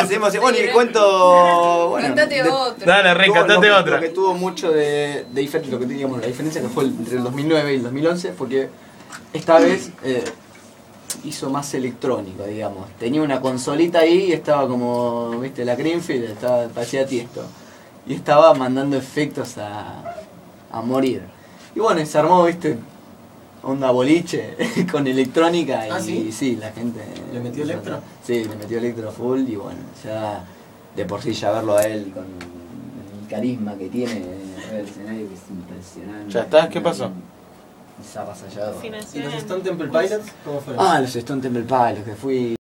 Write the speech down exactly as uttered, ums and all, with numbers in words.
hacemos así. Bueno, y cuento. Bueno, Cantate de- otro. Dale, Rey, tuvo- cantate lo que- otra. Lo que tuvo mucho de, de diferente, lo que teníamos, la diferencia que fue entre el dos mil nueve y el dos mil once fue que esta vez eh, hizo más electrónico, digamos. Tenía una consolita ahí y estaba como, viste, la Greenfield, estaba, parecía Tiesto. Y estaba mandando efectos a, a morir. Y bueno, y se armó, viste, onda boliche con electrónica y ¿Ah, sí? sí, la gente... ¿Le metió electro? Sí, le metió electro full y bueno, ya de por sí ya verlo a él con el carisma que tiene en el escenario que es impresionante. ¿Ya estás? ¿Qué pasó? Es avasallador. ¿Y los Stone Temple Pilots? ¿Cómo fueron? Ah, los Stone Temple Pilots, que fui